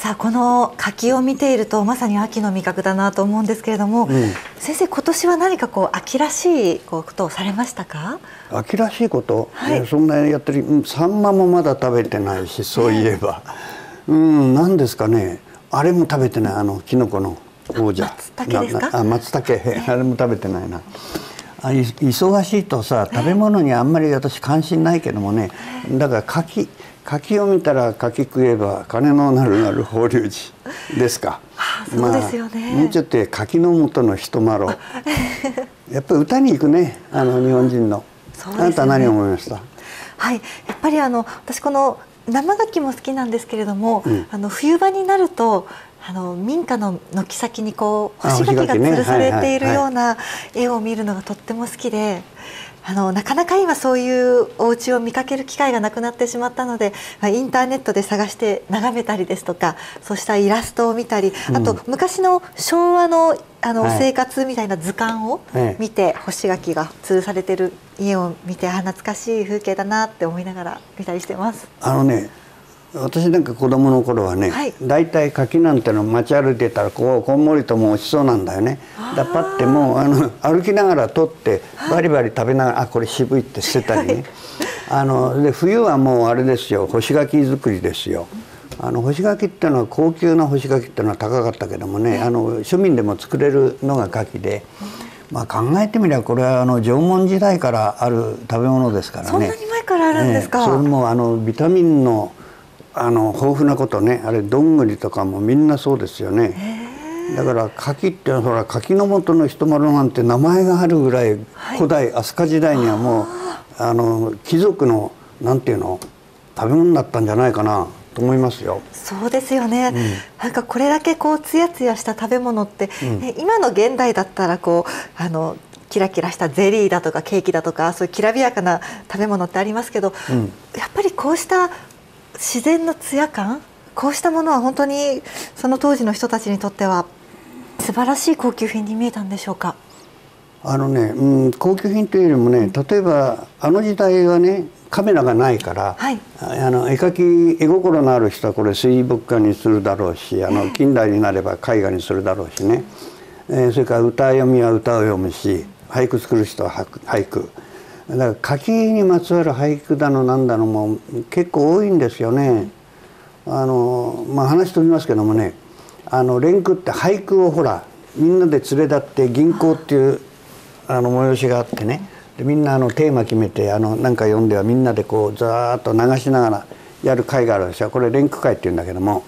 さあこの柿を見ているとまさに秋の味覚だなと思うんですけれども、先生今年は何かこう秋らしいことをされましたか？ 秋らしいこと、 はい、 そんなやってる、サンマもまだ食べてないし、そういえば、何ですかね、あれも食べてない、キノコの王者。 松茸ですか？ 松茸、あれも食べてないな。忙しいとさ、食べ物にあんまり私関心ないけどもね、だから柿を見たら柿食えば金のなるなる法隆寺ですか。 そうですよね。 もうちょっと柿の元の人まろやっぱり歌に行くね、日本人の。あなたは何を思いました？ はい、やっぱり私この生牡蠣も好きなんですけれども、冬場になると民家の軒先にこう干し柿が吊るされているような絵を見るのがとっても好きで、なかなか今そういうお家を見かける機会がなくなってしまったので、インターネットで探して眺めたりですとか、そうしたイラストを見たり、あと昔の昭和の生活みたいな図鑑を見て、干し柿が吊るされている家を見て、懐かしい風景だなって思いながら見たりしてます。 私なんか子供の頃はね、大体柿なんての街歩いてたらこんもりとも落ちそうなんだよね。だパッてもう歩きながら取ってバリバリ食べながら、これ渋いって捨てたりね。で冬はもうあれですよ、干し柿作りですよ。干し柿っていうのは高級な干し柿っていうのは高かったけどもね、庶民でも作れるのが柿で。考えてみればこれは縄文時代からある食べ物ですからね。 そんなに前からあるんですか？ それもビタミンの豊富なことね、あれどんぐりとかもみんなそうですよね。だから柿ってほら柿の元の人丸なんて名前があるぐらい、古代飛鳥時代にはもう貴族のなんていうの食べ物だったんじゃないかなと思いますよ。 そうですよね。なんかこれだけこうツヤツヤした食べ物って、今の現代だったらこうキラキラしたゼリーだとかケーキだとか、そういうきらびやかな食べ物ってありますけど、やっぱりこうした自然の艶感、こうしたものは本当にその当時の人たちにとっては素晴らしい高級品に見えたんでしょうか？ 高級品というよりもね、例えば時代はねカメラがないから、絵心のある人はこれ水墨画にするだろうし、近代になれば絵画にするだろうしね、それから歌読みは歌を読むし、俳句作る人は俳句。だから柿にまつわる俳句だのなんだのも結構多いんですよね。話しておきますけどもね、連句って俳句をほらみんなで連れ立って銀行っていう催しがあってね、でみんなテーマ決めてなんか読んではみんなでこうざーっと流しながらやる会があるんですよ。これ連句会っていうんだけども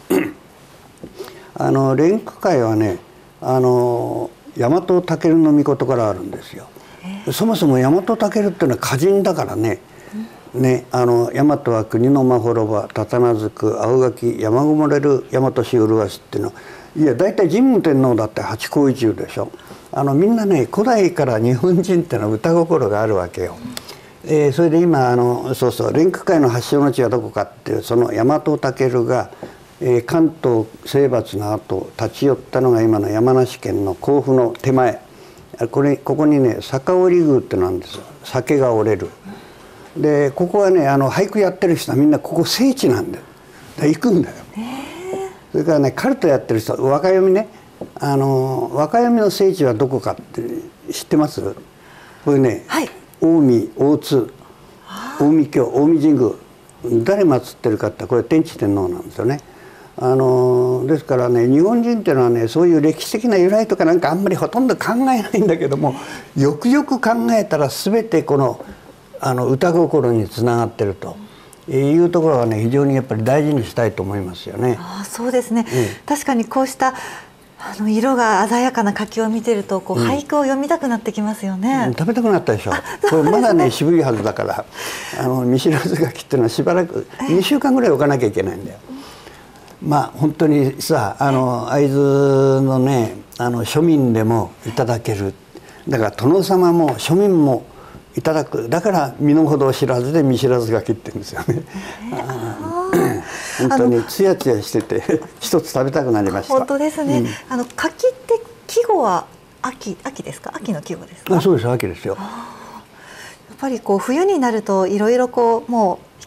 連句会はね大和武の御事からあるんですよ。そもそも大和武っていうのは歌人だからね。大和は国のまほろばたたなずく青垣山ごもれる大和しうるわしっていうの、いや大体神武天皇だって八公一遊でしょ。みんなね古代から日本人ってのは歌心があるわけよ。それで今そうそう連句会の発祥の地はどこかっていう、その大和武が、関東征伐の後立ち寄ったのが今の山梨県の甲府の手前、ここにね酒折宮ってなんですよ。酒が折れる。でここはね俳句やってる人はみんなここ聖地なんだよ。行くんだよ。それからねカルトやってる人、和歌読みね、和歌読みの聖地はどこかって知ってます？これね、近江大津近江京近江神宮、誰祀ってるかってこれ天智天皇なんですよね。ですからね日本人っていうのはねそういう歴史的な由来とかなんかあんまりほとんど考えないんだけども、よくよく考えたら全てこの歌心につながってるというところはね非常にやっぱり大事にしたいと思いますよね。 そうですね、確かにこうした色が鮮やかな柿を見てるとこう俳句を読みたくなってきますよね。 食べたくなったでしょ。これまだね渋いはずだから見知らず柿っていうのはしばらく2週間ぐらい置かなきゃいけないんだよ。本当にさ会津のね庶民でもいただける。だから殿様も庶民もいただく。だから身の程を知らずで見知らず柿って言うんですよね。本当にツヤツヤしてて一つ食べたくなりました。 本当ですね。柿って季語は秋ですか？秋の季語ですか？ そうです、秋ですよ。 やっぱりこう冬になるといろいろこうもう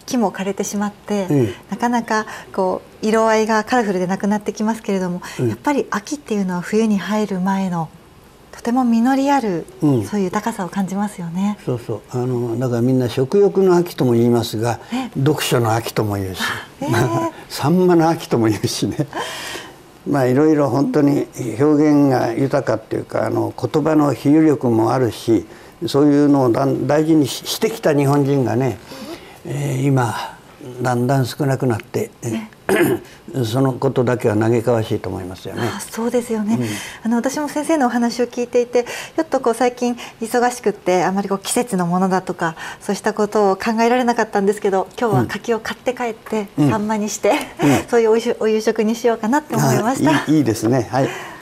木も枯れてしまって、なかなかこう色合いがカラフルでなくなってきますけれども、やっぱり秋っていうのは冬に入る前のとても実りある、そういう豊かさを感じますよね。 そうそう、だからみんな食欲の秋とも言いますが、読書の秋とも言うし、サンマの秋とも言うしね。まあいろいろ本当に表現が豊かっていうか、言葉の比喩力もあるし、そういうのを大事にしてきた日本人がね、今だんだん少なくなって、そのことだけは嘆かわしいと思いますよね。 そうですよね、私も先生のお話を聞いていて、ちょっとこう最近忙しくってあまりこう季節のものだとかそうしたことを考えられなかったんですけど、今日は柿を買って帰ってサンマにして、そういうお夕食にしようかなって思いました。 いいですね。はい。